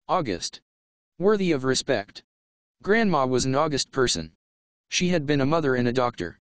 August. Worthy of respect. Grandma was an august person. She had been a mother and a doctor.